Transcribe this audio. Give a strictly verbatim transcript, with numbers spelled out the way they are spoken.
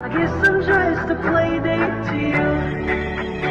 guess I'm just a play date to you.